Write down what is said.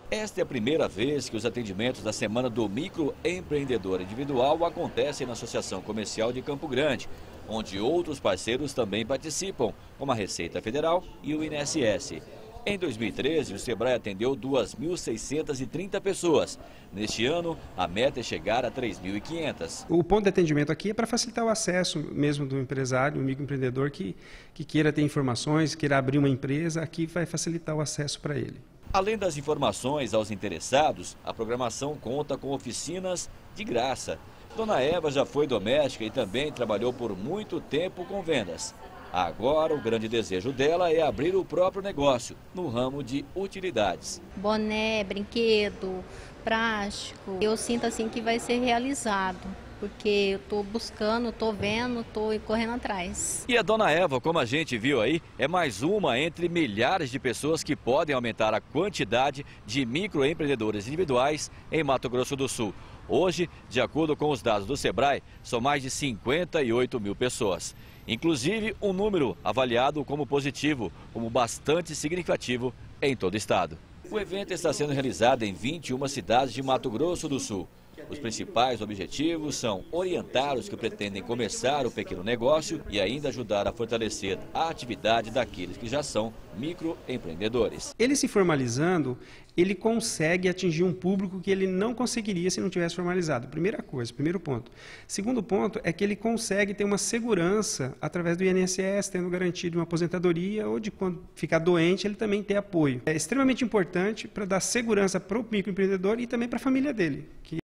Esta é a primeira vez que os atendimentos da Semana do Microempreendedor Individual acontecem na Associação Comercial de Campo Grande, onde outros parceiros também participam, como a Receita Federal e o INSS. Em 2013, o Sebrae atendeu 2.630 pessoas. Neste ano, a meta é chegar a 3.500. O ponto de atendimento aqui é para facilitar o acesso mesmo do empresário, do microempreendedor que queira ter informações, queira abrir uma empresa, aqui vai facilitar o acesso para ele. Além das informações aos interessados, a programação conta com oficinas de graça. Dona Eva já foi doméstica e também trabalhou por muito tempo com vendas. Agora, o grande desejo dela é abrir o próprio negócio, no ramo de utilidades. Boné, brinquedo, plástico, eu sinto assim que vai ser realizado, porque eu estou buscando, estou vendo, estou correndo atrás. E a Dona Eva, como a gente viu aí, é mais uma entre milhares de pessoas que podem aumentar a quantidade de microempreendedores individuais em Mato Grosso do Sul. Hoje, de acordo com os dados do Sebrae, são mais de 58 mil pessoas. Inclusive, um número avaliado como positivo, como bastante significativo em todo o estado. O evento está sendo realizado em 21 cidades de Mato Grosso do Sul. Os principais objetivos são orientar os que pretendem começar o pequeno negócio e ainda ajudar a fortalecer a atividade daqueles que já são microempreendedores. Ele se formalizando, ele consegue atingir um público que ele não conseguiria se não tivesse formalizado. Primeira coisa, primeiro ponto. Segundo ponto é que ele consegue ter uma segurança através do INSS, tendo garantido uma aposentadoria ou de quando ficar doente, ele também ter apoio. É extremamente importante para dar segurança para o microempreendedor e também para a família dele,